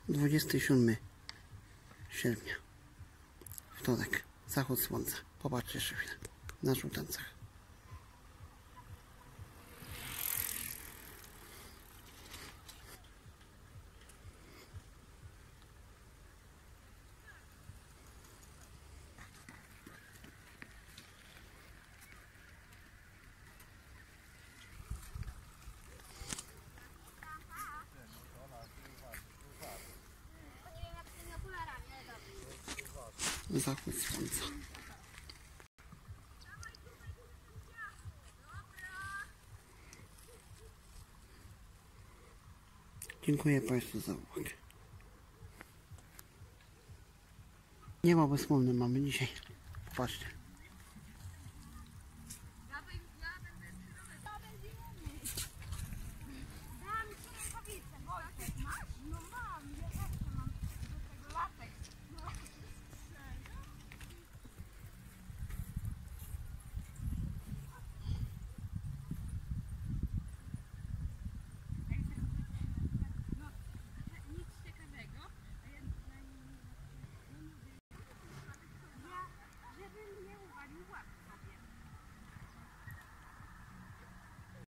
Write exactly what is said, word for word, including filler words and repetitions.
dwudziestego siódmego sierpnia, wtorek, zachód słońca. Popatrzcie jeszcze chwilę na żółtancach. Zachód słońca. Dziękuję Państwu za uwagę. Niebo bezchmurne mamy dzisiaj. Popatrzcie.